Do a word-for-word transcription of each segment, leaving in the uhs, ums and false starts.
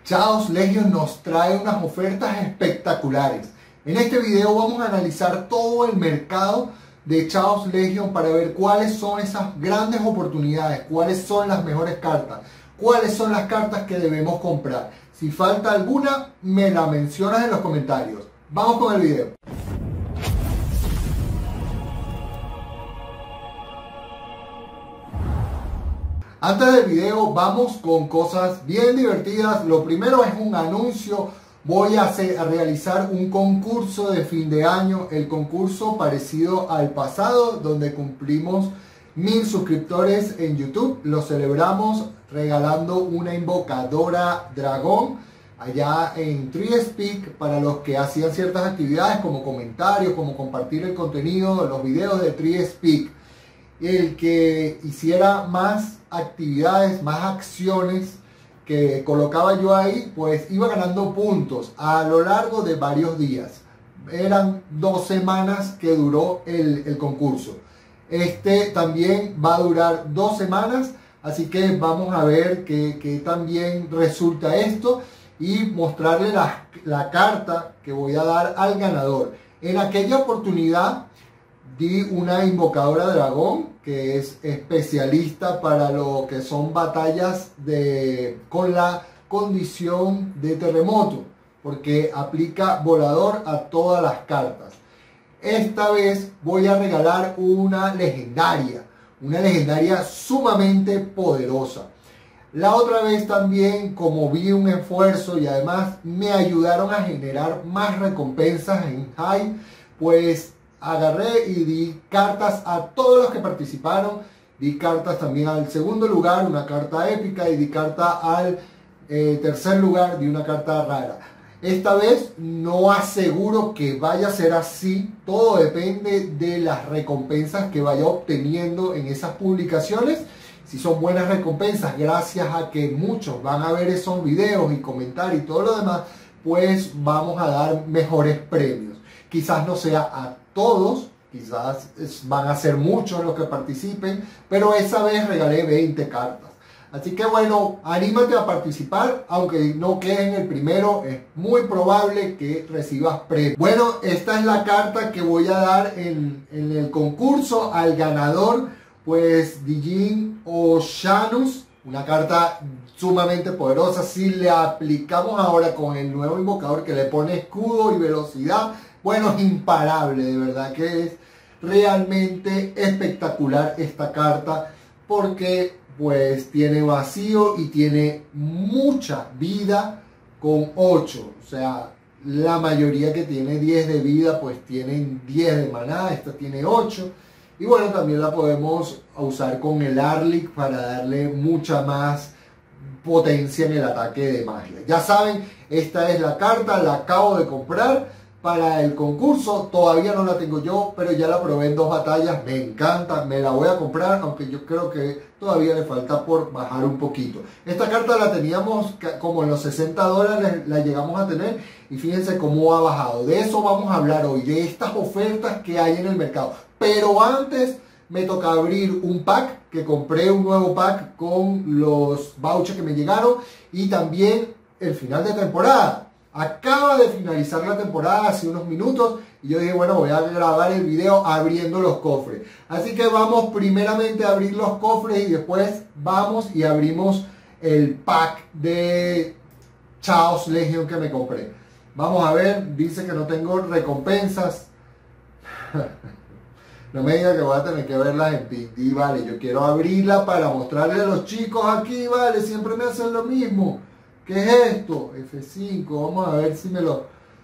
Chaos Legion nos trae unas ofertas espectaculares. En este video vamos a analizar todo el mercado de Chaos Legion para ver cuáles son esas grandes oportunidades, cuáles son las mejores cartas, cuáles son las cartas que debemos comprar. Si falta alguna, me la mencionas en los comentarios. Vamos con el video. Antes del video vamos con cosas bien divertidas. Lo primero es un anuncio. Voy a, hacer, a realizar un concurso de fin de año. El concurso parecido al pasado, donde cumplimos mil suscriptores en YouTube. Lo celebramos regalando una invocadora dragón allá en TreeSpeak para los que hacían ciertas actividades como comentarios, como compartir el contenido, los videos de TreeSpeak. El que hiciera más actividades, más acciones que colocaba yo ahí, pues iba ganando puntos a lo largo de varios días. Eran dos semanas que duró el, el concurso. Este también va a durar dos semanas, así que vamos a ver qué, qué también resulta esto y mostrarle la, la carta que voy a dar al ganador. En aquella oportunidad di una invocadora dragón que es especialista para lo que son batallas de, con la condición de terremoto, porque aplica volador a todas las cartas. Esta vez voy a regalar una legendaria, una legendaria sumamente poderosa. La otra vez también, como vi un esfuerzo y además me ayudaron a generar más recompensas en High, pues agarré y di cartas a todos los que participaron. Di cartas también al segundo lugar, una carta épica, y di carta al eh, tercer lugar, di una carta rara. Esta vez no aseguro que vaya a ser así. Todo depende de las recompensas que vaya obteniendo en esas publicaciones. Si son buenas recompensas, gracias a que muchos van a ver esos videos y comentar y todo lo demás, pues vamos a dar mejores premios. Quizás no sea a todos, quizás van a ser muchos los que participen, pero esa vez regalé veinte cartas. Así que bueno, anímate a participar, aunque no quede en el primero, es muy probable que recibas premio. Bueno, esta es la carta que voy a dar en, en el concurso al ganador, pues Dijin Oceanus, una carta sumamente poderosa. Si le aplicamos ahora con el nuevo invocador que le pone escudo y velocidad, bueno, es imparable, de verdad que es realmente espectacular esta carta, porque pues tiene vacío y tiene mucha vida con ocho, o sea, la mayoría que tiene diez de vida pues tienen diez de maná, esta tiene ocho, y bueno, también la podemos usar con el Arlic para darle mucha más potencia en el ataque de magia. Ya saben, esta es la carta, la acabo de comprar para el concurso, todavía no la tengo yo, pero ya la probé en dos batallas, me encanta, me la voy a comprar, aunque yo creo que todavía le falta por bajar un poquito. Esta carta la teníamos como en los sesenta dólares, la llegamos a tener, y fíjense cómo ha bajado. De eso vamos a hablar hoy, de estas ofertas que hay en el mercado. Pero antes me toca abrir un pack, que compré un nuevo pack con los vouchers que me llegaron, y también el final de temporada. Acaba de finalizar la temporada hace unos minutos y yo dije, bueno, voy a grabar el video abriendo los cofres. Así que vamos primeramente a abrir los cofres y después vamos y abrimos el pack de Chaos Legion que me compré. Vamos a ver, dice que no tengo recompensas. No me diga que voy a tener que verlas en P D, vale. Yo quiero abrirla para mostrarle a los chicos aquí, vale. Siempre me hacen lo mismo. ¿Qué es esto? F cinco, vamos a ver si me lo...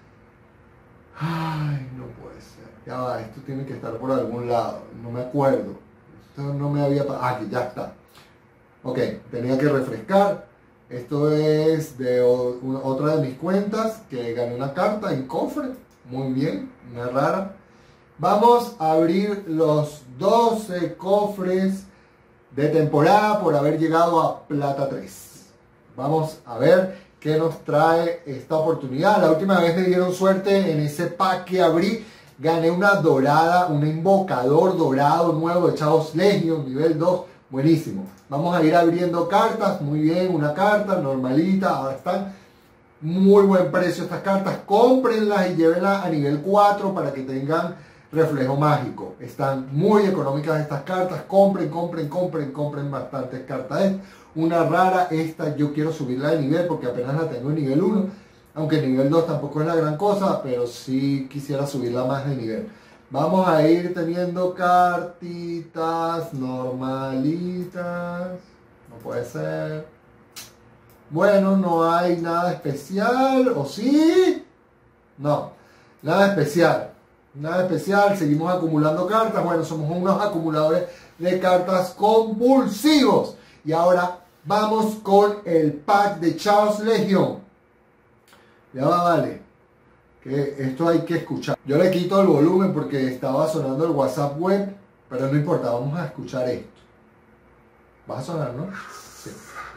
Ay, no puede ser. Ya va, esto tiene que estar por algún lado. No me acuerdo. Esto no me había... Ah, aquí ya está. Ok, tenía que refrescar. Esto es de otra de mis cuentas, que gané una carta en cofre. Muy bien, una rara. Vamos a abrir los doce cofres de temporada por haber llegado a Plata tres. Vamos a ver qué nos trae esta oportunidad. La última vez me dieron suerte en ese pack que abrí. Gané una dorada, un invocador dorado nuevo de Chaos Legion, nivel dos. Buenísimo. Vamos a ir abriendo cartas. Muy bien, una carta normalita. Ahora están Muy buen precio estas cartas. Cómprenlas y llévenlas a nivel cuatro para que tengan reflejo mágico. Están muy económicas estas cartas. Compren, compren, compren, compren bastantes cartas. Es una rara esta. Yo quiero subirla de nivel porque apenas la tengo en nivel uno. Aunque el nivel dos tampoco es la gran cosa, pero sí quisiera subirla más de nivel. Vamos a ir teniendo cartitas normalitas. No puede ser. Bueno, no hay nada especial. ¿O sí? No, nada especial. Nada especial. Seguimos acumulando cartas. Bueno, somos unos acumuladores de cartas compulsivos. Y ahora vamos con el pack de Chaos Legion. Ya va, vale. Que esto hay que escuchar. Yo le quito el volumen porque estaba sonando el WhatsApp web, pero no importa, vamos a escuchar esto. Va a sonar, ¿no? Sí.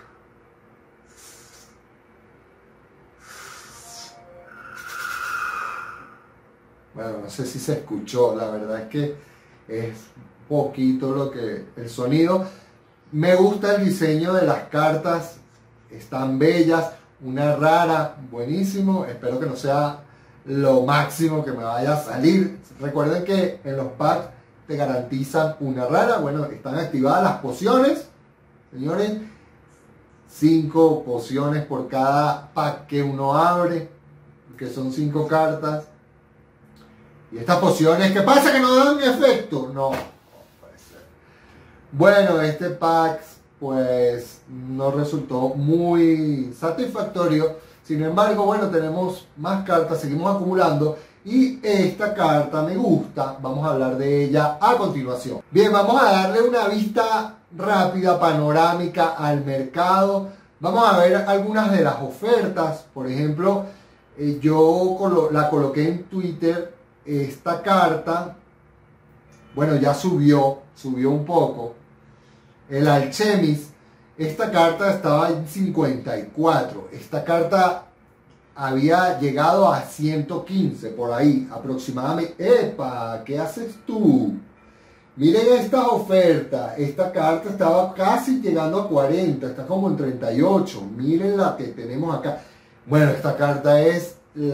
Bueno, no sé si se escuchó, la verdad es que es poquito lo que el sonido. Me gusta el diseño de las cartas, están bellas, una rara, buenísimo. Espero que no sea lo máximo que me vaya a salir. Recuerden que en los packs te garantizan una rara. Bueno, están activadas las pociones, señores. Cinco pociones por cada pack que uno abre, que son cinco cartas. Y estas pociones, ¿qué pasa? ¿Que no dan efecto? No, no puede ser. Bueno, este pack pues no resultó muy satisfactorio. Sin embargo, bueno, tenemos más cartas, seguimos acumulando. Y esta carta me gusta, vamos a hablar de ella a continuación. Bien, vamos a darle una vista rápida, panorámica al mercado. Vamos a ver algunas de las ofertas. Por ejemplo, eh, yo colo- la coloqué en Twitter. Esta carta, bueno, ya subió, subió un poco. El Alchemist, esta carta estaba en cincuenta y cuatro. Esta carta había llegado a ciento quince, por ahí aproximadamente. ¡Epa! ¿Qué haces tú? Miren esta oferta. Esta carta estaba casi llegando a cuarenta, está como en treinta y ocho. Miren la que tenemos acá. Bueno, esta carta es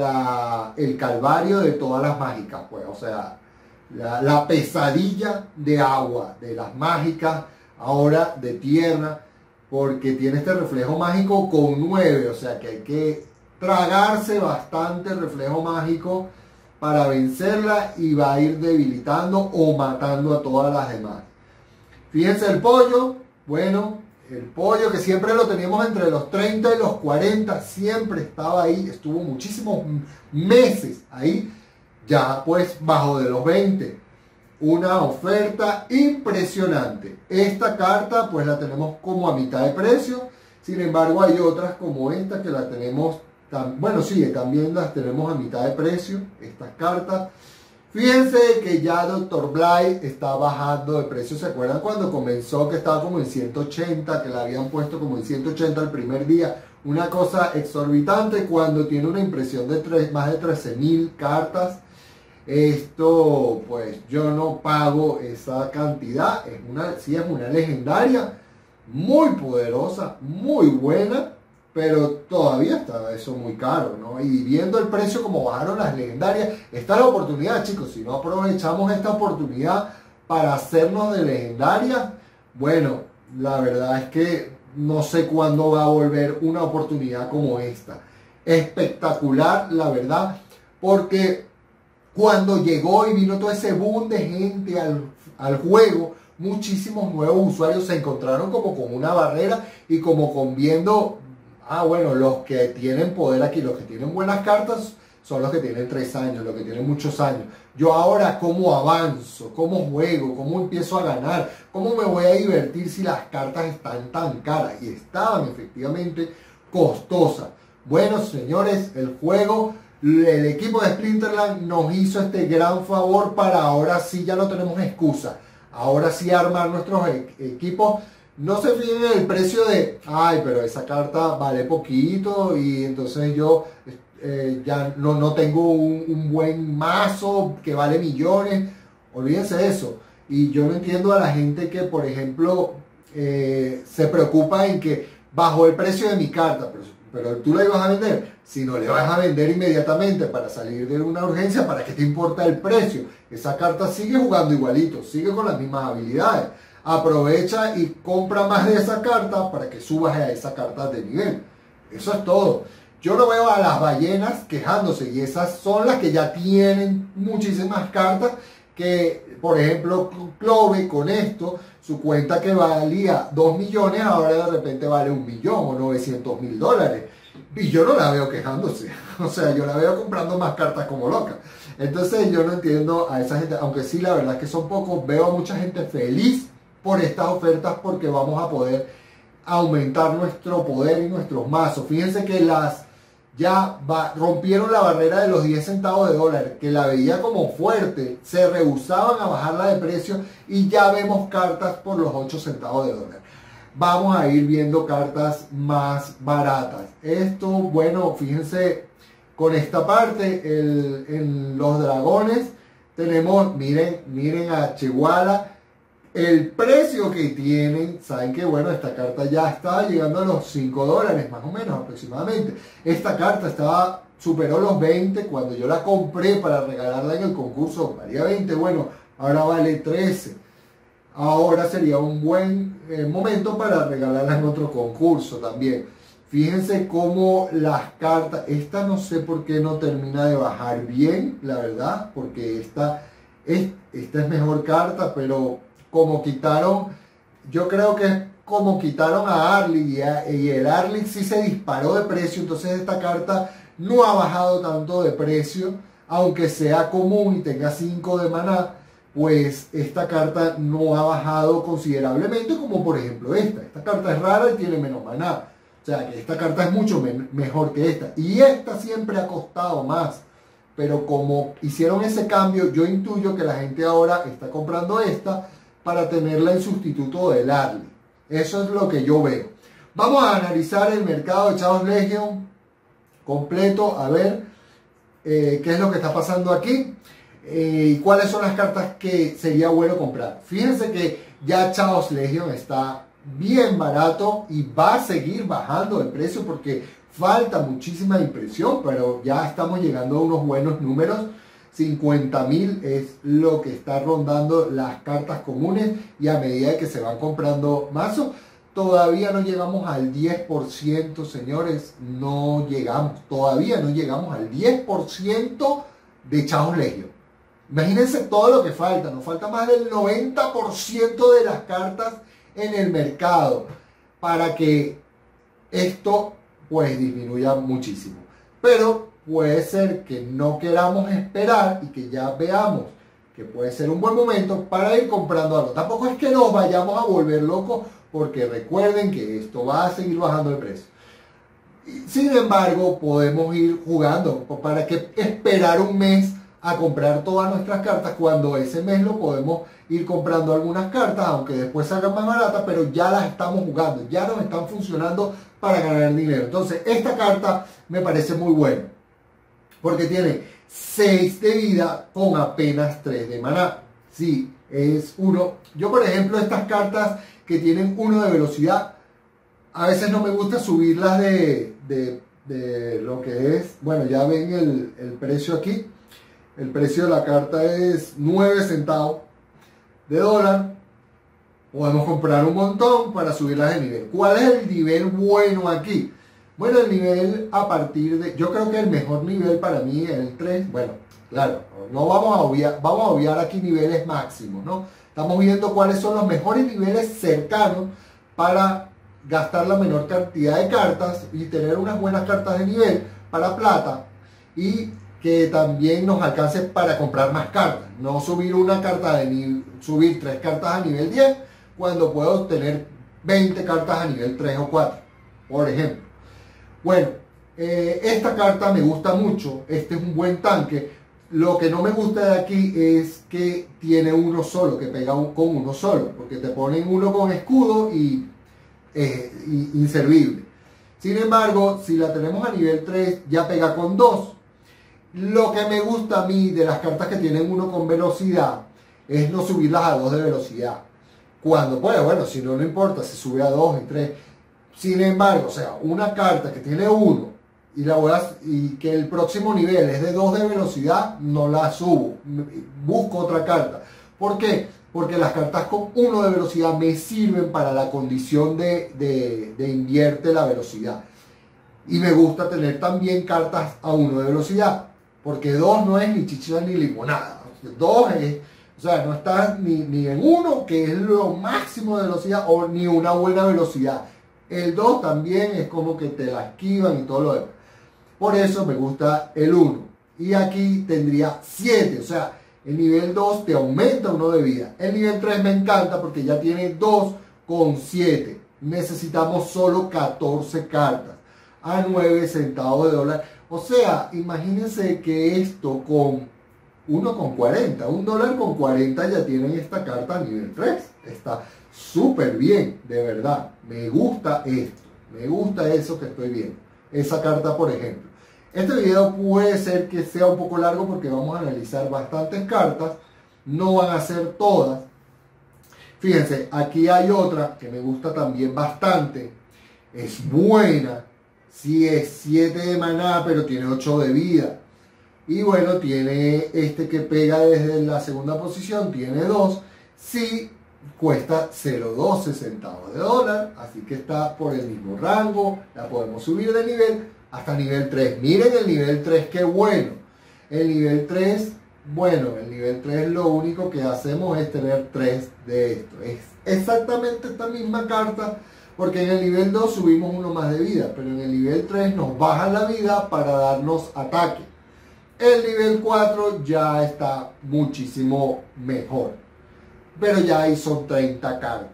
la, el calvario de todas las mágicas, pues, o sea, la, la pesadilla de agua, de las mágicas, ahora de tierra, porque tiene este reflejo mágico con nueve, o sea que hay que tragarse bastante reflejo mágico para vencerla y va a ir debilitando o matando a todas las demás. Fíjense el pollo, bueno, el pollo que siempre lo teníamos entre los treinta y los cuarenta, siempre estaba ahí, estuvo muchísimos meses ahí, ya pues bajo de los veinte. Una oferta impresionante. Esta carta pues la tenemos como a mitad de precio, sin embargo hay otras como esta que la tenemos, tan, bueno sí, también las tenemos a mitad de precio, estas cartas. Fíjense que ya doctor Bly está bajando de precio. ¿Se acuerdan cuando comenzó que estaba como en ciento ochenta? Que la habían puesto como en ciento ochenta el primer día. Una cosa exorbitante cuando tiene una impresión de tres, más de trece mil cartas. Esto, pues yo no pago esa cantidad. Es una, sí es una legendaria muy poderosa, muy buena. Pero todavía está eso muy caro, ¿no? Y viendo el precio como bajaron las legendarias, está la oportunidad, chicos. Si no aprovechamos esta oportunidad para hacernos de legendarias, bueno, la verdad es que no sé cuándo va a volver una oportunidad como esta. Espectacular, la verdad, porque cuando llegó y vino todo ese boom de gente al, al juego, muchísimos nuevos usuarios se encontraron como con una barrera y como con viendo... Ah, bueno, los que tienen poder aquí, los que tienen buenas cartas, son los que tienen tres años, los que tienen muchos años. Yo ahora, ¿cómo avanzo? ¿Cómo juego? ¿Cómo empiezo a ganar? ¿Cómo me voy a divertir si las cartas están tan caras? Y estaban efectivamente costosas. Bueno, señores, el juego, el equipo de Splinterland nos hizo este gran favor para ahora sí ya no tenemos excusa. Ahora sí armar nuestros e- equipos. No se fijen en el precio de, ay, pero esa carta vale poquito y entonces yo eh, ya no, no tengo un, un buen mazo que vale millones. Olvídense de eso. Y yo no entiendo a la gente que, por ejemplo, eh, se preocupa en que bajó el precio de mi carta. Pero, pero tú la ibas a vender. Si no le vas a vender inmediatamente para salir de una urgencia, ¿para qué te importa el precio? Esa carta sigue jugando igualito, sigue con las mismas habilidades. Aprovecha y compra más de esa carta para que subas a esa carta de nivel. Eso es todo. Yo no veo a las ballenas quejándose, y esas son las que ya tienen muchísimas cartas, que por ejemplo Clove con esto, su cuenta que valía dos millones, ahora de repente vale un millón o novecientos mil dólares. Y yo no la veo quejándose. O sea, yo la veo comprando más cartas como loca. Entonces yo no entiendo a esa gente, aunque sí la verdad es que son pocos, veo a mucha gente feliz por estas ofertas porque vamos a poder aumentar nuestro poder y nuestros mazos. Fíjense que las ya va, rompieron la barrera de los diez centavos de dólar, que la veía como fuerte, se rehusaban a bajarla de precio y ya vemos cartas por los ocho centavos de dólar. Vamos a ir viendo cartas más baratas. Esto, bueno, fíjense con esta parte, el, en los dragones tenemos, miren, miren a Chihuahua. El precio que tienen, saben que bueno, esta carta ya estaba llegando a los cinco dólares, más o menos aproximadamente. Esta carta estaba, superó los veinte cuando yo la compré para regalarla en el concurso, valía veinte, bueno, ahora vale trece. Ahora sería un buen eh, momento para regalarla en otro concurso también. Fíjense cómo las cartas, esta no sé por qué no termina de bajar bien, la verdad, porque esta es, esta es mejor carta, pero como quitaron, yo creo que es como quitaron a Arlick y, a, y el Arlick sí se disparó de precio, entonces esta carta no ha bajado tanto de precio, aunque sea común y tenga cinco de maná, pues esta carta no ha bajado considerablemente como por ejemplo esta. Esta carta es rara y tiene menos maná, o sea que esta carta es mucho me mejor que esta, y esta siempre ha costado más. Pero como hicieron ese cambio, yo intuyo que la gente ahora está comprando esta para tenerla en sustituto del Arlick. Eso es lo que yo veo. Vamos a analizar el mercado de Chaos Legion completo, a ver eh, qué es lo que está pasando aquí eh, y cuáles son las cartas que sería bueno comprar. Fíjense que ya Chaos Legion está bien barato y va a seguir bajando de precio porque falta muchísima impresión, pero ya estamos llegando a unos buenos números. cincuenta mil es lo que está rondando las cartas comunes, y a medida que se van comprando mazos, todavía no llegamos al diez por ciento, señores, no llegamos, todavía no llegamos al diez por ciento de Chaos Legion. Imagínense todo lo que falta, nos falta más del noventa por ciento de las cartas en el mercado para que esto pues disminuya muchísimo. Pero puede ser que no queramos esperar y que ya veamos que puede ser un buen momento para ir comprando algo. Tampoco es que nos vayamos a volver locos, porque recuerden que esto va a seguir bajando el precio. Sin embargo, podemos ir jugando. ¿Para qué esperar un mes a comprar todas nuestras cartas cuando ese mes lo podemos ir comprando algunas cartas, aunque después salgan más baratas, pero ya las estamos jugando, ya nos están funcionando para ganar dinero? Entonces, esta carta me parece muy buena, porque tiene seis de vida con apenas tres de maná. Sí, es uno. Yo, por ejemplo, estas cartas que tienen uno de velocidad, a veces no me gusta subirlas de, de, de lo que es. Bueno, ya ven el, el precio aquí. El precio de la carta es nueve centavos de dólar. Podemos comprar un montón para subirlas de nivel. ¿Cuál es el nivel bueno aquí? Bueno, el nivel a partir de... Yo creo que el mejor nivel para mí es el tres. Bueno, claro, no vamos a obviar, vamos a obviar aquí niveles máximos, ¿no? Estamos viendo cuáles son los mejores niveles cercanos para gastar la menor cantidad de cartas y tener unas buenas cartas de nivel para plata, y que también nos alcance para comprar más cartas. No subir una carta de nivel, subir tres cartas a nivel diez cuando puedo tener veinte cartas a nivel tres o cuatro, por ejemplo. Bueno, eh, esta carta me gusta mucho. Este es un buen tanque. Lo que no me gusta de aquí es que tiene uno solo, que pega un, con uno solo, porque te ponen uno con escudo y eh, inservible. Sin embargo, si la tenemos a nivel tres, ya pega con dos. Lo que me gusta a mí de las cartas que tienen uno con velocidad es no subirlas a dos de velocidad. Cuando puede, bueno, si no, no importa, se sube a dos y tres. Sin embargo, o sea, una carta que tiene uno y, la voy a, y que el próximo nivel es de dos de velocidad, no la subo. Busco otra carta. ¿Por qué? Porque las cartas con uno de velocidad me sirven para la condición de, de, de invierte la velocidad. Y me gusta tener también cartas a uno de velocidad. Porque dos no es ni chicha ni limonada. dos es, o sea, no está ni, ni en uno, que es lo máximo de velocidad, o ni una buena velocidad. El dos también es como que te la esquivan y todo lo demás. Por eso me gusta el uno. Y aquí tendría siete. O sea, el nivel dos te aumenta uno de vida. El nivel tres me encanta porque ya tiene dos con siete. Necesitamos solo catorce cartas a nueve centavos de dólar. O sea, imagínense que esto con uno con cuarenta, un dólar con cuarenta ya tienen esta carta a nivel tres. Está súper bien, de verdad. Me gusta esto. Me gusta eso que estoy viendo. Esa carta, por ejemplo. Este video puede ser que sea un poco largo porque vamos a analizar bastantes cartas. No van a ser todas. Fíjense, aquí hay otra que me gusta también bastante. Es buena. Sí, es siete de maná, pero tiene ocho de vida. Y bueno, tiene este que pega desde la segunda posición. Tiene dos. Sí, cuesta cero punto doce centavos de dólar. Así que está por el mismo rango. La podemos subir de nivel hasta nivel tres. Miren el nivel tres, qué bueno. El nivel tres, bueno, el nivel tres lo único que hacemos es tener tres de esto. Es exactamente esta misma carta, porque en el nivel dos subimos uno más de vida, pero en el nivel tres nos baja la vida para darnos ataque. El nivel cuatro ya está muchísimo mejor, pero ya ahí son treinta cartas.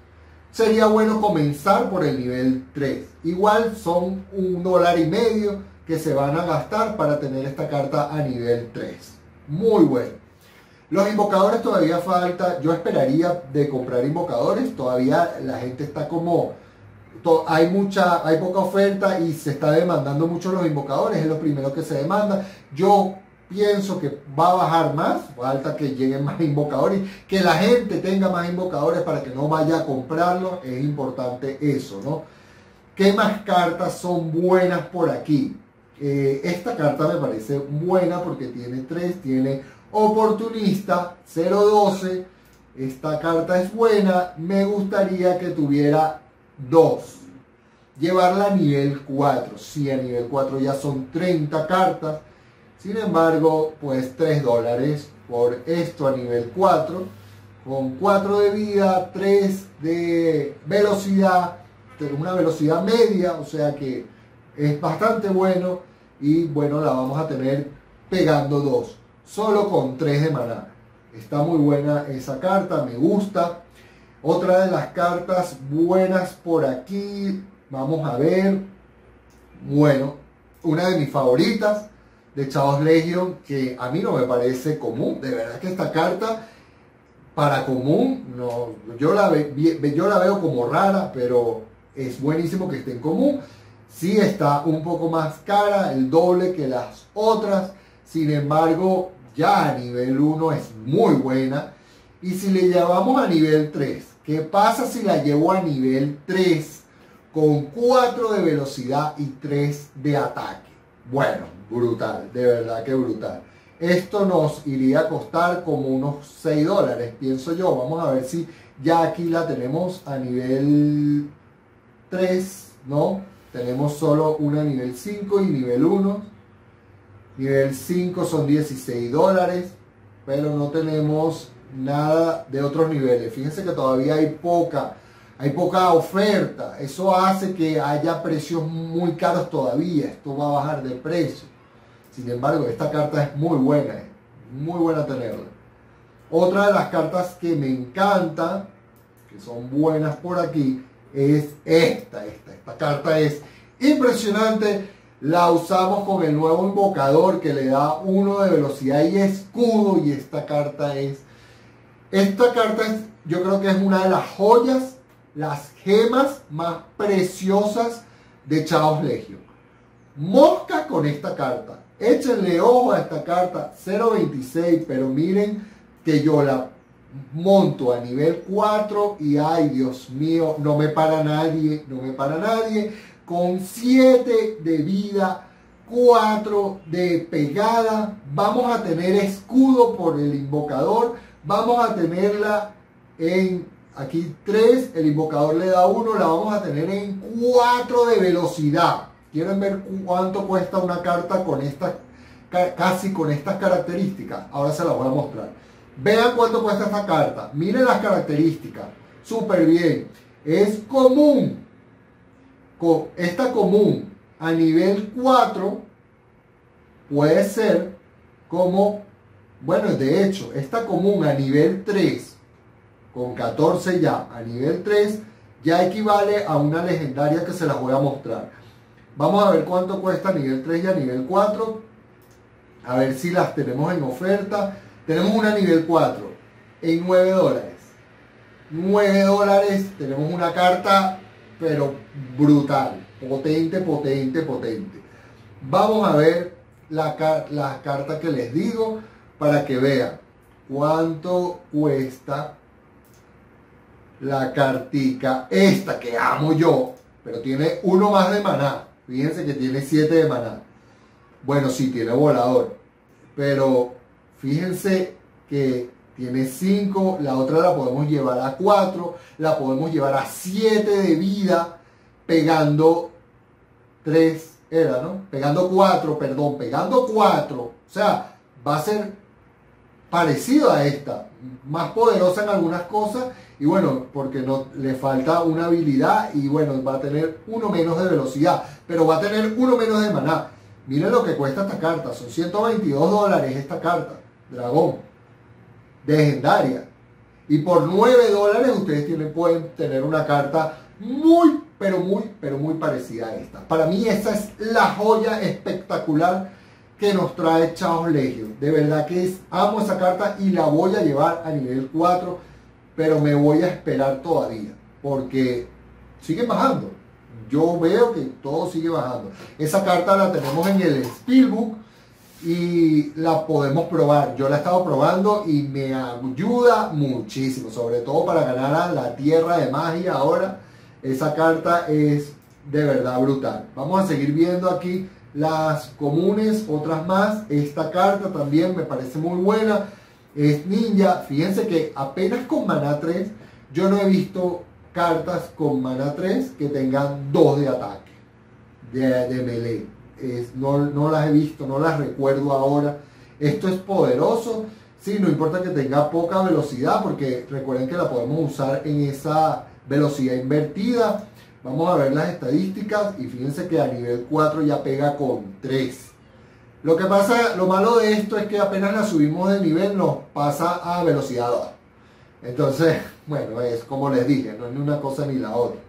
Sería bueno comenzar por el nivel tres. Igual son un dólar y medio que se van a gastar para tener esta carta a nivel tres. Muy bueno. Los invocadores todavía falta. Yo esperaría de comprar invocadores. Todavía la gente está como... To, hay mucha, hay poca oferta y se está demandando mucho los invocadores. Es lo primero que se demanda. Yo pienso que va a bajar más, falta que lleguen más invocadores, que la gente tenga más invocadores para que no vaya a comprarlo, es importante eso, ¿no? ¿Qué más cartas son buenas por aquí? Eh, esta carta me parece buena porque tiene tres, tiene oportunista, cero punto doce, esta carta es buena, me gustaría que tuviera dos, llevarla a nivel cuatro, sí, a nivel cuatro ya son treinta cartas. Sin embargo, pues tres dólares por esto a nivel cuatro, con cuatro de vida, tres de velocidad, una velocidad media, o sea que es bastante bueno. Y bueno, la vamos a tener pegando dos, solo con tres de maná. Está muy buena esa carta, me gusta. Otra de las cartas buenas por aquí, vamos a ver. Bueno, una de mis favoritas, de Chaos Legion, que a mí no me parece común. De verdad que esta carta para común, no, yo, la ve, yo la veo como rara, pero es buenísimo que esté en común. Sí está un poco más cara, el doble que las otras. Sin embargo, ya a nivel uno es muy buena. Y si le llevamos a nivel tres, ¿qué pasa si la llevo a nivel tres con cuatro de velocidad y tres de ataque? Bueno, brutal, de verdad que brutal. Esto nos iría a costar como unos seis dólares, pienso yo. Vamos a ver si ya aquí la tenemos a nivel tres, ¿no? Tenemos solo una nivel cinco y nivel uno. Nivel cinco son dieciséis dólares, pero no tenemos nada de otros niveles. Fíjense que todavía hay poca, hay poca oferta. Eso hace que haya precios muy caros todavía. Esto va a bajar de precio. Sin embargo, esta carta es muy buena, muy buena tenerla. Otra de las cartas que me encanta, que son buenas por aquí, es esta, esta. Esta carta es impresionante. La usamos con el nuevo invocador que le da uno de velocidad y escudo. Y esta carta es, esta carta es, yo creo que es una de las joyas, las gemas más preciosas de Chaos Legion. Mosca con esta carta. Échenle ojo a esta carta, cero punto veintiséis, pero miren que yo la, monto a nivel cuatro y ay Dios mío, no me para nadie, no me para nadie, con siete de vida, cuatro de pegada, vamos a tener escudo por el invocador, vamos a tenerla en aquí tres, el invocador le da uno, la vamos a tener en cuatro de velocidad. ¿Quieren ver cuánto cuesta una carta con estas, casi con estas características? Ahora se las voy a mostrar. Vean cuánto cuesta esta carta. Miren las características. Súper bien. Es común. Esta común a nivel cuatro puede ser como, bueno, de hecho, esta común a nivel tres, con catorce ya, a nivel tres, ya equivale a una legendaria que se las voy a mostrar. Vamos a ver cuánto cuesta a nivel tres y a nivel cuatro. A ver si las tenemos en oferta. Tenemos una a nivel cuatro en nueve dólares. nueve dólares. Tenemos una carta, pero brutal. Potente, potente, potente. Vamos a ver la, la carta que les digo para que vean cuánto cuesta la cartica. Esta que amo yo, pero tiene uno más de maná. Fíjense que tiene siete de maná. Bueno, sí, tiene volador. Pero fíjense que tiene cinco. La otra la podemos llevar a cuatro. La podemos llevar a siete de vida. Pegando tres. Era, ¿no? Pegando cuatro, perdón. Pegando cuatro. O sea, va a ser parecido a esta. Más poderosa en algunas cosas. Y bueno, porque no le falta una habilidad y bueno, va a tener uno menos de velocidad, pero va a tener uno menos de maná. Miren lo que cuesta esta carta, son ciento veintidós dólares esta carta, dragón, legendaria. Y por nueve dólares ustedes tienen, pueden tener una carta muy, pero muy, pero muy parecida a esta. Para mí esa es la joya espectacular que nos trae Chaos Legion. De verdad que es, amo esa carta y la voy a llevar a nivel cuatro. Pero me voy a esperar todavía, porque sigue bajando. Yo veo que todo sigue bajando. Esa carta la tenemos en el Steelbook y la podemos probar. Yo la he estado probando y me ayuda muchísimo, sobre todo para ganar a la Tierra de Magia. Ahora, esa carta es de verdad brutal. Vamos a seguir viendo aquí las comunes, otras más. Esta carta también me parece muy buena. Es ninja. Fíjense que apenas con maná tres, yo no he visto cartas con maná tres que tengan dos de ataque, de, de melee. Es, no, no las he visto, no las recuerdo ahora. Esto es poderoso. Sí, no importa que tenga poca velocidad, porque recuerden que la podemos usar en esa velocidad invertida. Vamos a ver las estadísticas y fíjense que a nivel cuatro ya pega con tres. Lo que pasa, lo malo de esto es que apenas la subimos de nivel nos pasa a velocidad dos. Entonces, bueno, es como les dije, no es ni una cosa ni la otra.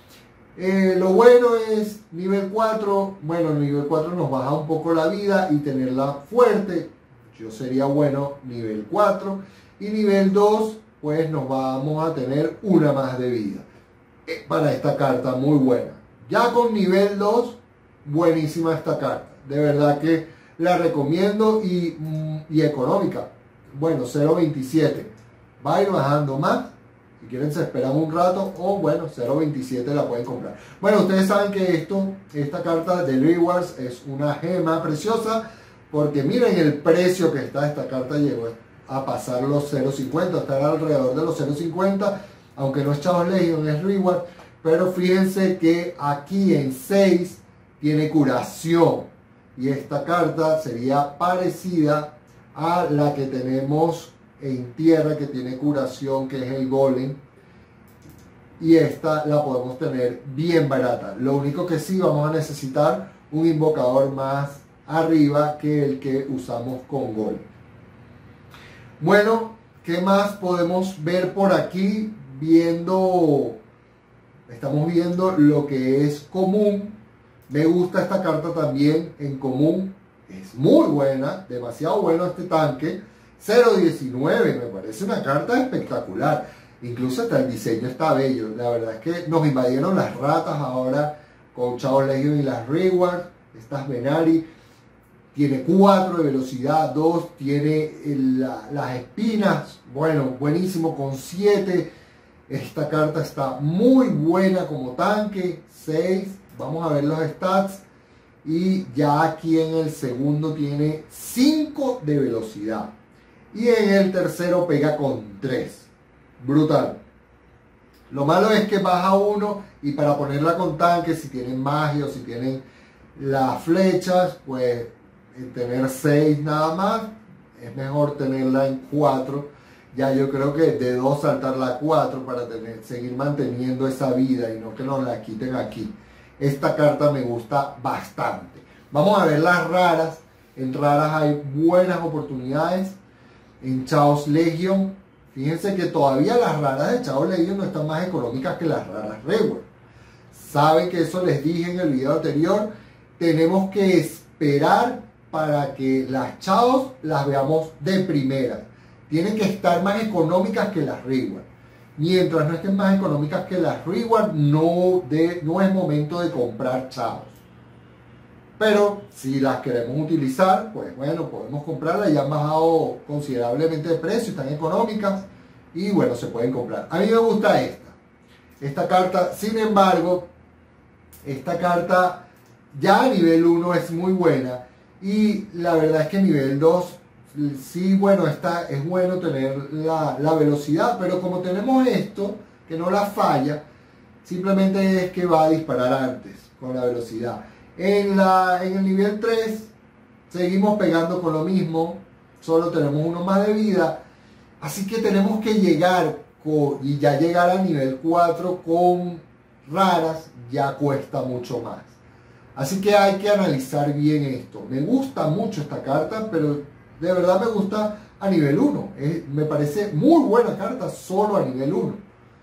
Eh, lo bueno es nivel cuatro, bueno, nivel cuatro nos baja un poco la vida y tenerla fuerte. Yo sería bueno nivel cuatro. Y nivel dos, pues nos vamos a tener una más de vida. Eh, para esta carta, muy buena. Ya con nivel dos, buenísima esta carta. De verdad que la recomiendo y, y económica. Bueno, cero veintisiete. Va a ir bajando más. Si quieren se esperan un rato. O bueno, cero veintisiete la pueden comprar. Bueno, ustedes saben que esto, esta carta de Rewards es una gema preciosa. Porque miren el precio que está esta carta. Llegó a pasar los cero cincuenta. Estar alrededor de los cero cincuenta. Aunque no es Chaos Legion, es Reward. Pero fíjense que aquí en seis tiene curación. Y esta carta sería parecida a la que tenemos en tierra, que tiene curación, que es el golem. Y esta la podemos tener bien barata. Lo único que sí vamos a necesitar un invocador más arriba que el que usamos con golem. Bueno, ¿qué más podemos ver por aquí? Viendo, estamos viendo lo que es común. Me gusta esta carta también en común. Es muy buena, demasiado bueno este tanque. cero diecinueve, me parece una carta espectacular. Incluso hasta el diseño está bello. La verdad es que nos invadieron las ratas ahora con Chaos Legion y las Rewards. Estas Venari. tiene cuatro de velocidad, dos tiene la, las espinas, bueno, buenísimo con siete. Esta carta está muy buena como tanque, seis. Vamos a ver los stats. Y ya aquí en el segundo tiene cinco de velocidad. Y en el tercero pega con tres. Brutal. Lo malo es que baja uno y para ponerla con tanque, si tienen magia o si tienen las flechas, pues tener seis nada más. Es mejor tenerla en cuatro. Ya yo creo que de dos saltarla a cuatro para tener, seguir manteniendo esa vida y no que nos la quiten aquí. Esta carta me gusta bastante. Vamos a ver las raras. En raras hay buenas oportunidades. En Chaos Legion, fíjense que todavía las raras de Chaos Legion no están más económicas que las raras Reward. Saben que eso les dije en el video anterior. Tenemos que esperar para que las Chaos las veamos de primera. Tienen que estar más económicas que las Reward. Mientras no estén más económicas que las Reward, no, de, no es momento de comprar Chaos. Pero si las queremos utilizar, pues bueno, podemos comprarlas. Ya han bajado considerablemente de precio, están económicas y bueno, se pueden comprar. A mí me gusta esta. Esta carta, sin embargo, esta carta ya a nivel uno es muy buena. Y la verdad es que nivel dos, sí, bueno, está, es bueno tener la, la velocidad. Pero como tenemos esto, que no la falla, simplemente es que va a disparar antes con la velocidad. En, la, en el nivel tres seguimos pegando con lo mismo, solo tenemos uno más de vida, así que tenemos que llegar con, y ya llegar al nivel cuatro con raras ya cuesta mucho más. Así que hay que analizar bien esto. Me gusta mucho esta carta, pero de verdad me gusta a nivel uno. Es, me parece muy buena carta solo a nivel uno.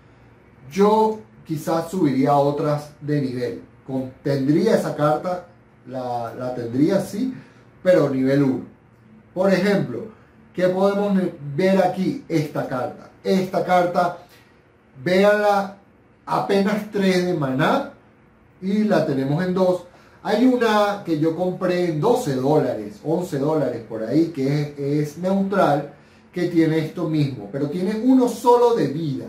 Yo quizás subiría otras de nivel. Con, tendría esa carta, la, la tendría sí, pero nivel uno. Por ejemplo, ¿qué podemos ver aquí? Esta carta. Esta carta, véanla, apenas tres de maná y la tenemos en dos. Hay una que yo compré en doce dólares, once dólares por ahí, que es, es neutral, que tiene esto mismo, pero tiene uno solo de vida.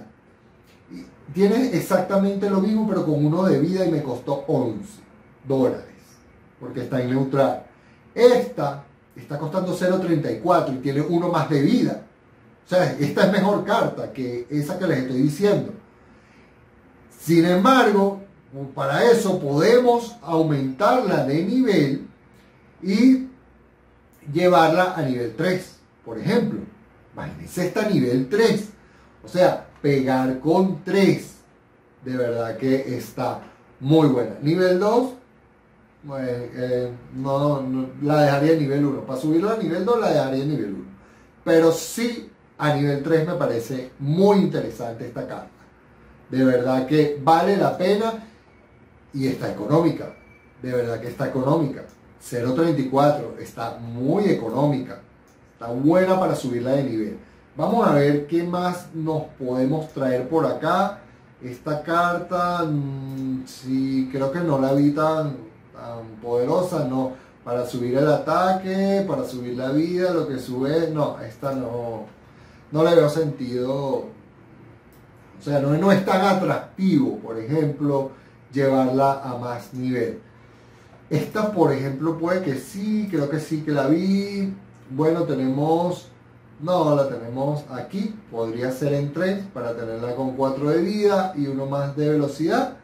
Tiene exactamente lo mismo, pero con uno de vida y me costó once dólares, porque está en neutral. Esta está costando cero punto treinta y cuatro y tiene uno más de vida. O sea, esta es mejor carta que esa que les estoy diciendo. Sin embargo, para eso podemos aumentarla de nivel y llevarla a nivel tres. Por ejemplo, imagínense esta nivel tres. O sea, pegar con tres. De verdad que está muy buena. Nivel dos, pues, eh, no, no, la dejaría en nivel uno. Para subirla a nivel dos la dejaría en nivel uno. Pero sí, a nivel tres me parece muy interesante esta carta. De verdad que vale la pena y está económica. De verdad que está económica. cero punto treinta y cuatro, está muy económica. Está buena para subirla de nivel. Vamos a ver qué más nos podemos traer por acá. Esta carta, mmm, sí, creo que no la vi tan, tan poderosa, no. Para subir el ataque, para subir la vida, lo que sube, no, esta no, no le veo sentido. O sea, no, no es tan atractivo, por ejemplo, llevarla a más nivel. Esta, por ejemplo, puede que sí, creo que sí que la vi. Bueno, tenemos... No, la tenemos aquí, podría ser en tres para tenerla con cuatro de vida y uno más de velocidad,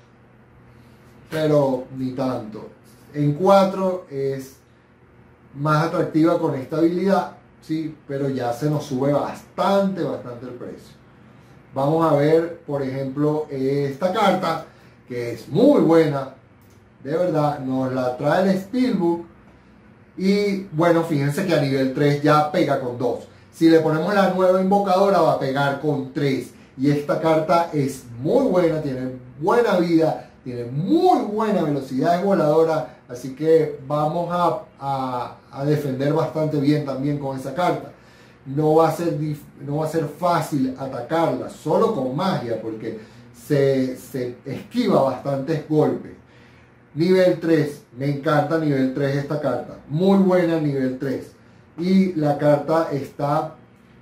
pero ni tanto. En cuatro es más atractiva con estabilidad, sí, pero ya se nos sube bastante, bastante el precio. Vamos a ver, por ejemplo, esta carta, que es muy buena, de verdad, nos la trae el Steelbook. Y bueno, fíjense que a nivel tres ya pega con dos. Si le ponemos la nueva invocadora va a pegar con tres. Y esta carta es muy buena, tiene buena vida, tiene muy buena velocidad, es voladora. Así que vamos a, a, a defender bastante bien también con esa carta. No va a ser, no va a ser fácil atacarla solo con magia porque se, se esquiva bastantes golpes. Nivel tres, me encanta nivel tres esta carta, muy buena nivel tres. Y la carta está,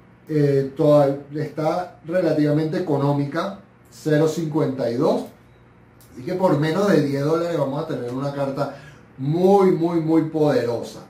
eh, toda, está relativamente económica, cero punto cincuenta y dos. Así que por menos de diez dólares vamos a tener una carta muy, muy, muy poderosa.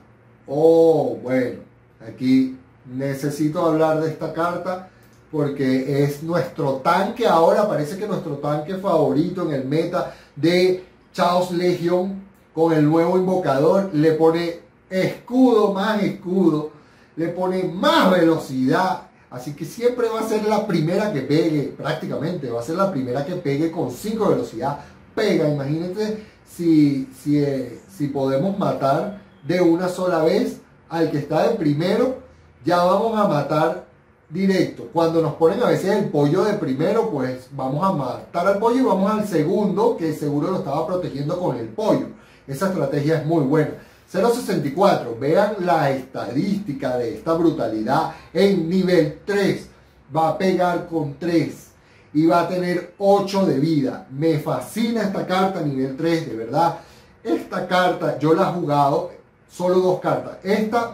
Oh, bueno, aquí necesito hablar de esta carta porque es nuestro tanque ahora, parece que nuestro tanque favorito en el meta de Chaos Legion. Con el nuevo invocador le pone escudo, más escudo, le pone más velocidad, así que siempre va a ser la primera que pegue, prácticamente va a ser la primera que pegue con cinco de velocidad. Pega, imagínate si, si, eh, si podemos matar de una sola vez al que está de primero, ya vamos a matar directo. Cuando nos ponen a veces el pollo de primero, pues vamos a matar al pollo y vamos al segundo, que seguro lo estaba protegiendo con el pollo. Esa estrategia es muy buena. cero punto sesenta y cuatro, vean la estadística de esta brutalidad en nivel tres. Va a pegar con tres y va a tener ocho de vida. Me fascina esta carta nivel tres, de verdad. Esta carta yo la he jugado, solo dos cartas. Esta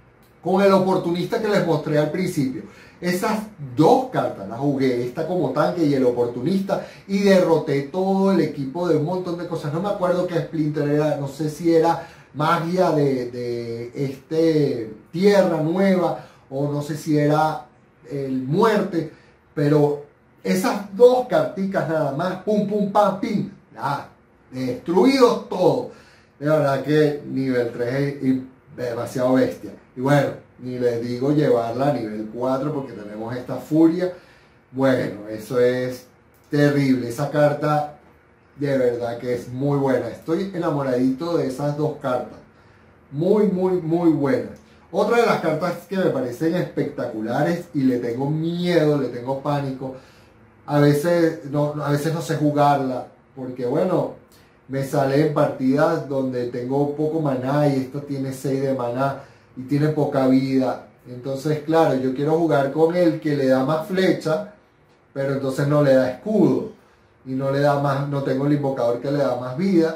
con el oportunista que les mostré al principio. Esas dos cartas las jugué, esta como tanque y el oportunista, y derroté todo el equipo de un montón de cosas. No me acuerdo qué Splinter era, no sé si era magia de, de este, tierra nueva, o no sé si era el muerte, pero esas dos carticas nada más, pum pum pam pim, nada, destruidos todos. De verdad que nivel tres es demasiado bestia. Y bueno, ni les digo llevarla a nivel cuatro porque tenemos esta furia. Bueno, eso es terrible. Esa carta de verdad que es muy buena. Estoy enamoradito de esas dos cartas. Muy, muy, muy buenas. Otra de las cartas que me parecen espectaculares y le tengo miedo, le tengo pánico. A veces no, a veces no sé jugarla porque bueno, me sale en partidas donde tengo poco maná y esto tiene seis de maná y tiene poca vida. Entonces, claro, yo quiero jugar con el que le da más flecha, pero entonces no le da escudo y no le da más, no tengo el invocador que le da más vida,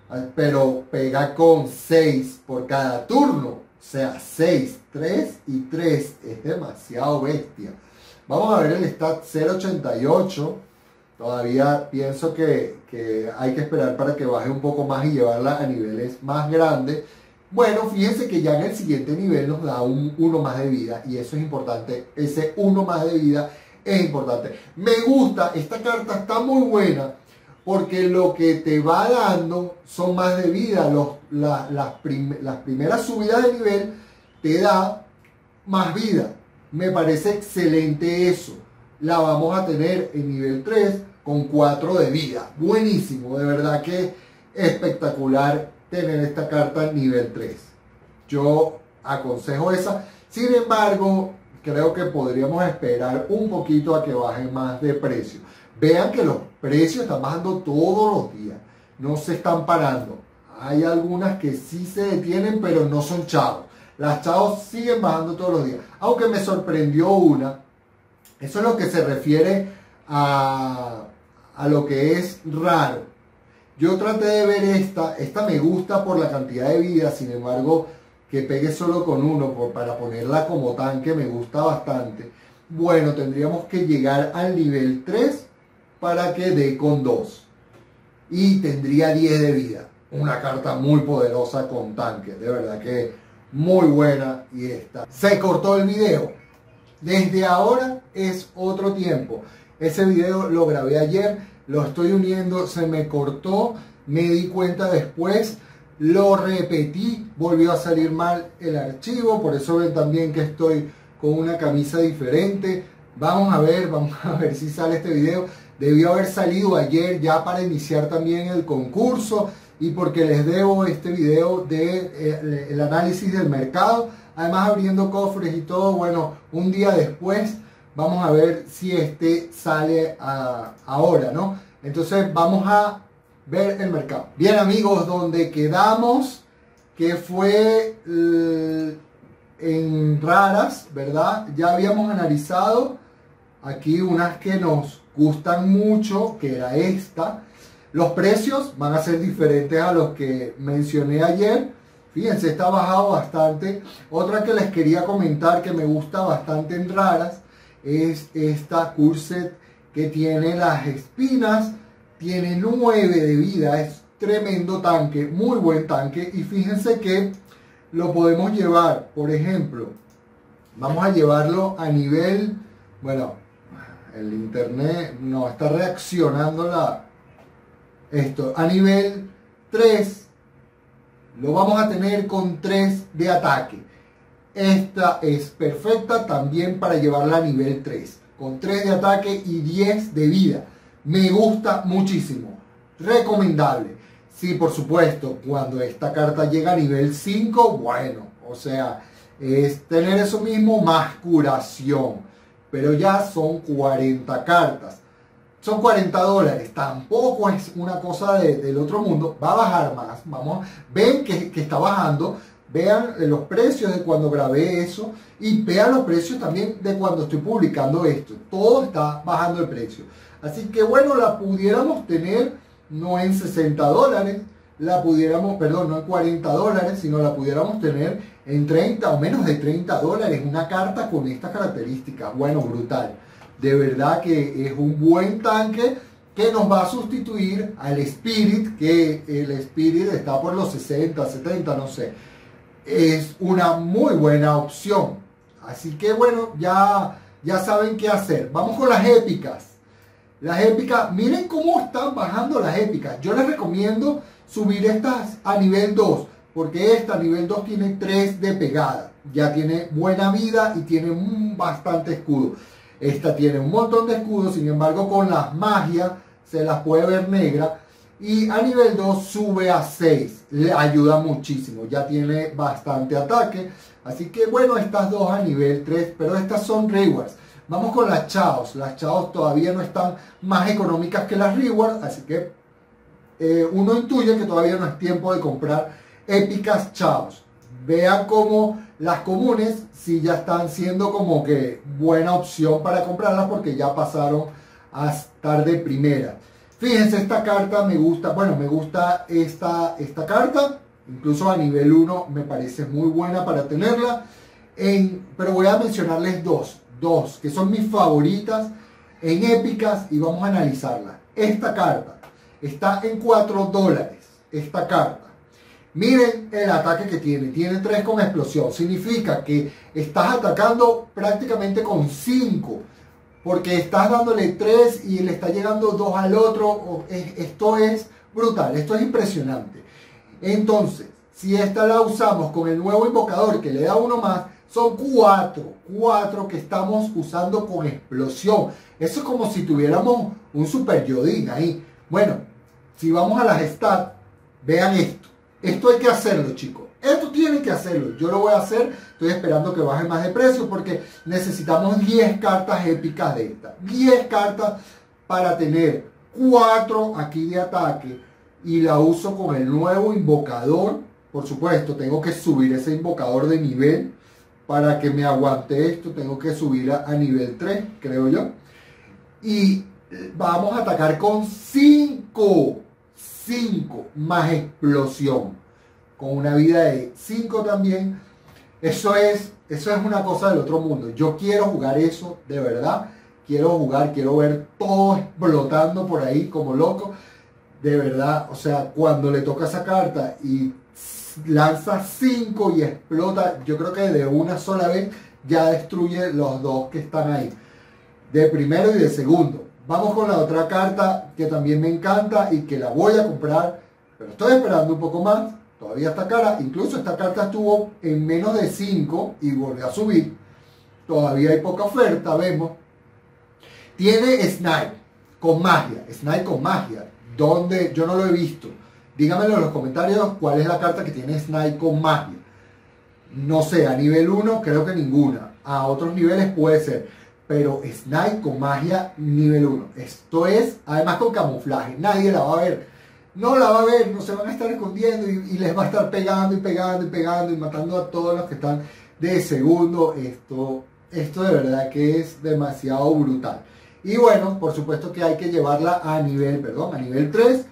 pero pega con seis por cada turno. O sea, seis, tres y tres es demasiado bestia. Vamos a ver el stat cero punto ochenta y ocho. Todavía pienso que, que hay que esperar para que baje un poco más y llevarla a niveles más grandes. Bueno, fíjense que ya en el siguiente nivel nos da un uno más de vida y eso es importante. Ese uno más de vida es importante. Me gusta, esta carta está muy buena porque lo que te va dando son más de vida. Los, la, las, prim, las primeras subidas de nivel te da más vida. Me parece excelente eso. La vamos a tener en nivel tres con cuatro de vida. Buenísimo, de verdad que espectacular tener esta carta en nivel tres. Yo aconsejo esa. Sin embargo, creo que podríamos esperar un poquito a que baje más de precio. Vean que los precios están bajando todos los días. No se están parando. Hay algunas que sí se detienen, pero no son chavos. Las chavos siguen bajando todos los días. Aunque me sorprendió una. Eso es lo que se refiere a, a lo que es raro. Yo traté de ver esta, esta me gusta por la cantidad de vida, sin embargo, que pegue solo con uno por, para ponerla como tanque me gusta bastante. Bueno, tendríamos que llegar al nivel tres para que dé con dos. Y tendría diez de vida. Una carta muy poderosa con tanque, de verdad que muy buena. Y esta. Se cortó el video. Desde ahora es otro tiempo. Ese video lo grabé ayer. Lo estoy uniendo, se me cortó, me di cuenta después, lo repetí, volvió a salir mal el archivo, por eso ven también que estoy con una camisa diferente. Vamos a ver, vamos a ver si sale este video. Debió haber salido ayer ya para iniciar también el concurso y porque les debo este video de eh, el análisis del mercado, además abriendo cofres y todo. Bueno, un día después vamos a ver si este sale a, ahora, ¿no? Entonces vamos a ver el mercado. Bien amigos, donde quedamos, que fue eh, en raras, ¿verdad? Ya habíamos analizado aquí unas que nos gustan mucho, que era esta. Los precios van a ser diferentes a los que mencioné ayer. Fíjense, está bajado bastante. Otra que les quería comentar que me gusta bastante en raras es esta Curset que tiene las espinas, tiene nueve de vida, es tremendo tanque, muy buen tanque. Y fíjense que lo podemos llevar, por ejemplo, vamos a llevarlo a nivel, bueno, el internet no está reaccionando la, esto, a nivel tres, lo vamos a tener con tres de ataque. Esta es perfecta también para llevarla a nivel tres, con tres de ataque y diez de vida. Me gusta muchísimo, recomendable. Sí, por supuesto, cuando esta carta llega a nivel cinco, bueno, o sea, es tener eso mismo más curación. Pero ya son cuarenta cartas. Son cuarenta dólares. Tampoco es una cosa de, del otro mundo. Va a bajar más. Vamos, ven que, que está bajando. Vean los precios de cuando grabé eso. Y vean los precios también de cuando estoy publicando esto. Todo está bajando el precio. Así que bueno, la pudiéramos tener no en sesenta dólares. La pudiéramos, perdón, no en cuarenta dólares, sino la pudiéramos tener en treinta o menos de treinta dólares. Una carta con estas características. Bueno, brutal. De verdad que es un buen tanque que nos va a sustituir al Spirit, que el Spirit está por los sesenta, setenta, no sé. Es una muy buena opción. Así que bueno, ya, ya saben qué hacer. Vamos con las épicas. Las épicas, miren cómo están bajando las épicas. Yo les recomiendo subir estas a nivel dos, porque esta a nivel dos tiene tres de pegada. Ya tiene buena vida y tiene un bastante escudo. Esta tiene un montón de escudos, sin embargo con las magias se las puede ver negra. Y a nivel dos sube a seis, le ayuda muchísimo, ya tiene bastante ataque. Así que bueno, estas dos a nivel tres, pero estas son rewards. Vamos con las Chaos. Las Chaos todavía no están más económicas que las rewards, así que eh, uno intuye que todavía no es tiempo de comprar épicas Chaos. Vean cómo las comunes sí ya están siendo como que buena opción para comprarlas porque ya pasaron a estar de primera. Fíjense, esta carta me gusta, bueno, me gusta esta, esta carta, incluso a nivel uno me parece muy buena para tenerla, en, pero voy a mencionarles dos, dos que son mis favoritas en épicas y vamos a analizarla. Esta carta está en cuatro dólares, esta carta. Miren el ataque que tiene, tiene tres con explosión, significa que estás atacando prácticamente con cinco, porque estás dándole tres y le está llegando dos al otro. Esto es brutal, esto es impresionante. Entonces, si esta la usamos con el nuevo invocador que le da uno más, son cuatro, cuatro que estamos usando con explosión. Eso es como si tuviéramos un super Yodin ahí. Bueno, si vamos a las stats, vean esto. Esto hay que hacerlo, chicos. Esto tienen que hacerlo. Yo lo voy a hacer. Estoy esperando que baje más de precio porque necesitamos diez cartas épicas de esta. diez cartas para tener cuatro aquí de ataque. Y la uso con el nuevo invocador. Por supuesto, tengo que subir ese invocador de nivel. Para que me aguante esto, tengo que subir a, a nivel tres, creo yo. Y vamos a atacar con cinco. cinco más explosión, con una vida de cinco también. Eso es, eso es una cosa del otro mundo. Yo quiero jugar eso, de verdad. Quiero jugar, quiero ver todo explotando por ahí como loco. De verdad, o sea, cuando le toca esa carta y lanza cinco y explota, yo creo que de una sola vez ya destruye los dos que están ahí. De primero y de segundo. Vamos con la otra carta que también me encanta y que la voy a comprar, pero estoy esperando un poco más, todavía está cara, incluso esta carta estuvo en menos de cinco y volvió a subir, todavía hay poca oferta, vemos. Tiene Snipe con magia, Snipe con magia, donde yo no lo he visto. Díganmelo en los comentarios cuál es la carta que tiene Snipe con magia. No sé, a nivel uno creo que ninguna, a otros niveles puede ser. Pero Snipe con magia nivel uno. Esto es, además con camuflaje. Nadie la va a ver. No la va a ver, no se van a estar escondiendo y, y les va a estar pegando y pegando y pegando y matando a todos los que están de segundo. Esto, esto de verdad que es demasiado brutal. Y bueno, por supuesto que hay que llevarla a nivel, perdón, a nivel tres.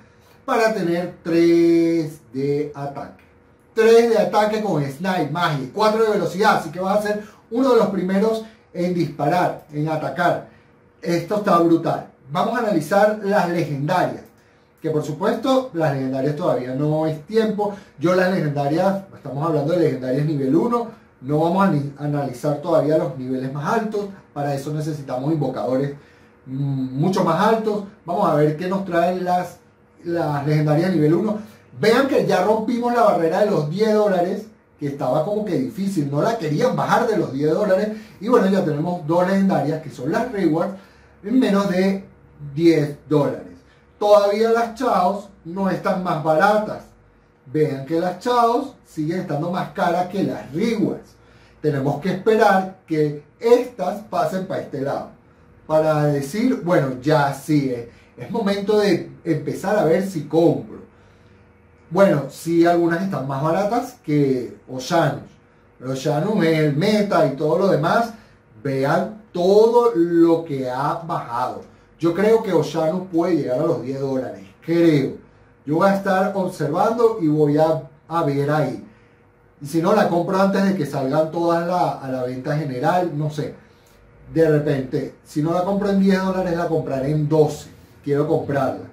para tener tres de ataque. tres de ataque con Snipe, magia, cuatro de velocidad, así que vas a ser uno de los primeros en disparar, en atacar. Esto está brutal. Vamos a analizar las legendarias, que por supuesto las legendarias todavía no es tiempo. Yo las legendarias, estamos hablando de legendarias nivel uno, no vamos a analizar todavía los niveles más altos. Para eso necesitamos invocadores mmm, mucho más altos. Vamos a ver qué nos traen las, las legendarias nivel uno. Vean que ya rompimos la barrera de los diez dólares, que estaba como que difícil, no la querían bajar de los diez dólares. Y bueno, ya tenemos dos legendarias, que son las rewards, en menos de diez dólares. Todavía las chaos no están más baratas. Vean que las chaos siguen estando más caras que las rewards. Tenemos que esperar que estas pasen para este lado, para decir, bueno, ya sí, es, es momento de empezar a ver si compro. Bueno, sí, algunas están más baratas que Oceanus. Pero Oceanus es el meta y todo lo demás. Vean todo lo que ha bajado. Yo creo que Oceanus puede llegar a los diez dólares. Creo. Yo voy a estar observando y voy a, a ver ahí. Y si no, la compro antes de que salgan todas la, a la venta general. No sé. De repente, si no la compro en diez dólares, la compraré en doce. Quiero comprarla.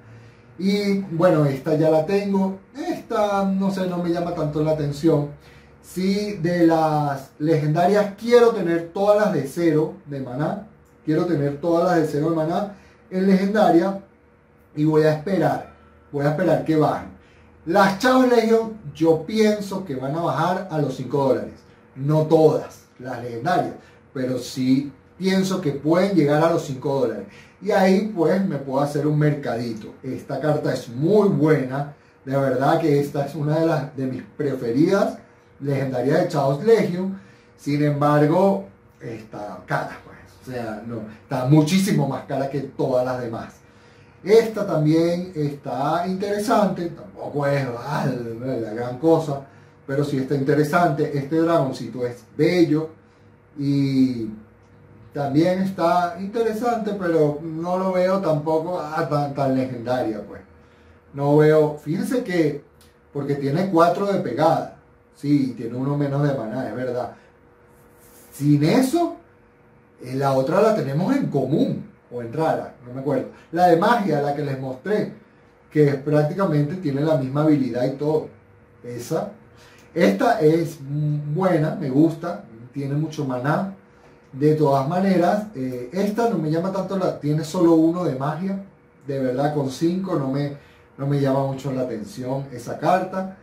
Y bueno, esta ya la tengo. Esta, no sé, no me llama tanto la atención. Si de las legendarias quiero tener todas las de cero de maná. Quiero tener todas las de cero de maná en legendaria. Y voy a esperar. Voy a esperar que bajen. Las Chaos Legion yo pienso que van a bajar a los cinco dólares. No todas las legendarias. Pero sí pienso que pueden llegar a los cinco dólares. Y ahí pues me puedo hacer un mercadito. Esta carta es muy buena. De verdad que esta es una de, las, de mis preferidas legendarias de Chaos Legion. Sin embargo, está cara, pues. O sea, no, está muchísimo más cara que todas las demás. Esta también está interesante. Tampoco es ah, la gran cosa, pero sí está interesante. Este dragoncito es bello. Y también está interesante, pero no lo veo tampoco ah, tan, tan legendaria, pues. No veo, fíjense que, porque tiene cuatro de pegada, sí, tiene uno menos de maná, es verdad. Sin eso, la otra la tenemos en común, o en rara, no me acuerdo. La de magia, la que les mostré, que prácticamente tiene la misma habilidad y todo. Esa, esta es buena, me gusta, tiene mucho maná. De todas maneras, eh, esta no me llama tanto, la tiene solo uno de magia, de verdad con cinco no me, no me llama mucho la atención esa carta.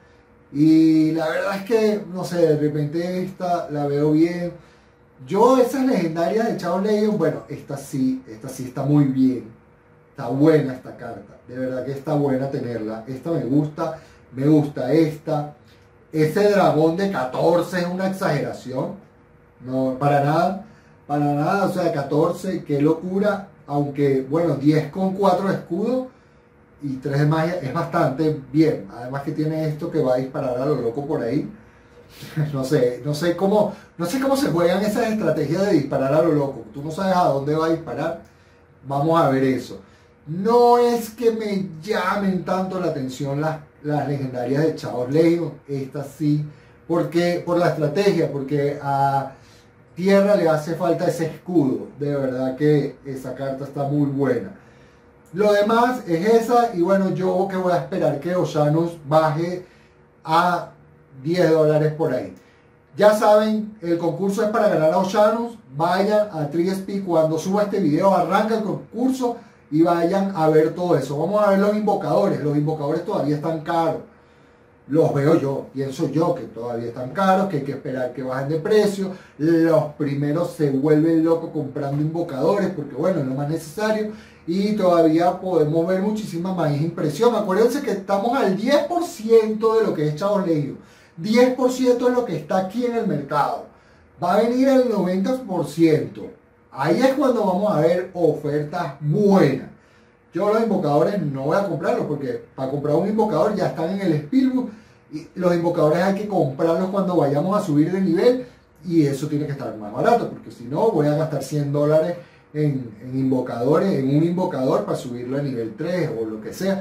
Y la verdad es que, no sé, de repente esta la veo bien. Yo esas legendarias de Chaos Legion, bueno, esta sí, esta sí está muy bien. Está buena esta carta, de verdad que está buena tenerla. Esta me gusta, me gusta esta. Ese dragón de catorce es una exageración, no, para nada. Para nada, o sea, catorce, qué locura. Aunque, bueno, diez con cuatro de escudo y tres de magia es bastante bien. Además que tiene esto que va a disparar a lo loco por ahí. No sé, no sé cómo, no sé cómo se juegan esas estrategias de disparar a lo loco. Tú no sabes a dónde va a disparar. Vamos a ver eso. No es que me llamen tanto la atención las, las legendarias de Chaos Legion. Estas sí, porque, por la estrategia, porque a Tierra le hace falta ese escudo. De verdad que esa carta está muy buena. Lo demás es esa. Y bueno, yo que voy a esperar que Oceanus baje a diez dólares por ahí. Ya saben, el concurso es para ganar a Oceanus. Vayan a tres P cuando suba este video. Arranca el concurso y vayan a ver todo eso. Vamos a ver los invocadores. Los invocadores todavía están caros. Los veo yo, pienso yo que todavía están caros, que hay que esperar que bajen de precio. Los primeros se vuelven locos comprando invocadores porque bueno, es lo más necesario. Y todavía podemos ver muchísima más impresión. Acuérdense que estamos al diez por ciento de lo que es Chaos Legion. diez por ciento de lo que está aquí en el mercado. Va a venir el noventa por ciento. Ahí es cuando vamos a ver ofertas buenas. Yo los invocadores no voy a comprarlos porque para comprar un invocador ya están en el Spielbook y los invocadores hay que comprarlos cuando vayamos a subir de nivel y eso tiene que estar más barato porque si no voy a gastar cien dólares en, en invocadores, en un invocador para subirlo a nivel tres o lo que sea.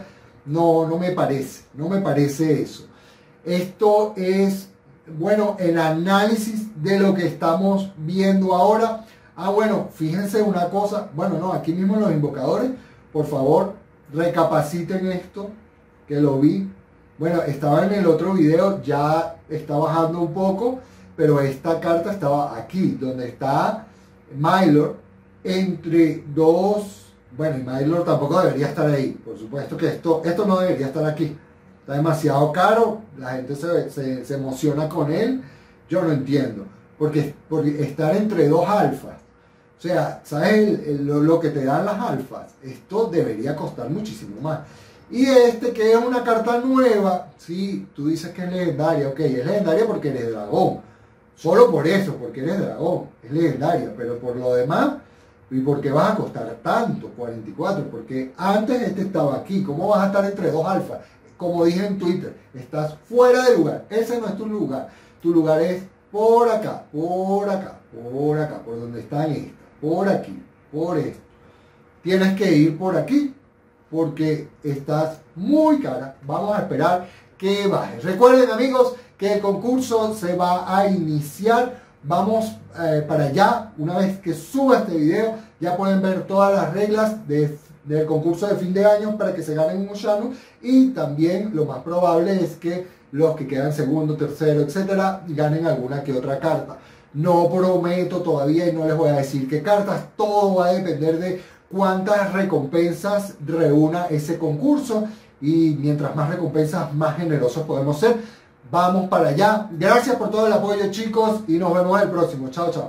No, no me parece, no me parece eso. Esto es, bueno, el análisis de lo que estamos viendo ahora. Ah, bueno, fíjense una cosa, bueno, no, aquí mismo en los invocadores, por favor, recapaciten esto, que lo vi. Bueno, estaba en el otro video, ya está bajando un poco, pero esta carta estaba aquí, donde está Mylord, entre dos. Bueno, y Mylord tampoco debería estar ahí. Por supuesto que esto, esto no debería estar aquí. Está demasiado caro. La gente se, se, se emociona con él. Yo no entiendo. Porque, porque estar entre dos alfas. O sea, ¿sabes el, el, lo, lo que te dan las alfas? Esto debería costar muchísimo más. Y este que es una carta nueva. Sí, tú dices que es legendaria. Ok, es legendaria porque eres dragón. Solo por eso, porque eres dragón. Es legendaria. Pero por lo demás... ¿Y por qué vas a costar tanto? cuarenta y cuatro, porque antes este estaba aquí. ¿Cómo vas a estar entre dos alfas? Como dije en Twitter, estás fuera de lugar. Ese no es tu lugar. Tu lugar es por acá, por acá, por acá, por donde están estas, por aquí, por esto. Tienes que ir por aquí porque estás muy cara. Vamos a esperar que baje. Recuerden, amigos, que el concurso se va a iniciar. Vamos eh, para allá. Una vez que suba este video, ya pueden ver todas las reglas de, del concurso de fin de año para que se ganen un Oshanu. Y también lo más probable es que los que quedan segundo, tercero, etcétera, ganen alguna que otra carta. No prometo todavía y no les voy a decir qué cartas. Todo va a depender de cuántas recompensas reúna ese concurso. Y mientras más recompensas, más generosos podemos ser. Vamos para allá. Gracias por todo el apoyo, chicos, y nos vemos el próximo. Chao, chao.